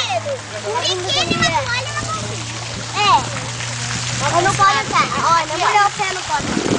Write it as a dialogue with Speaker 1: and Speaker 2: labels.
Speaker 1: Biquíni, mas olha na mãozinha. É. Mas não pode usar. Olha, molhou o pé, não pode.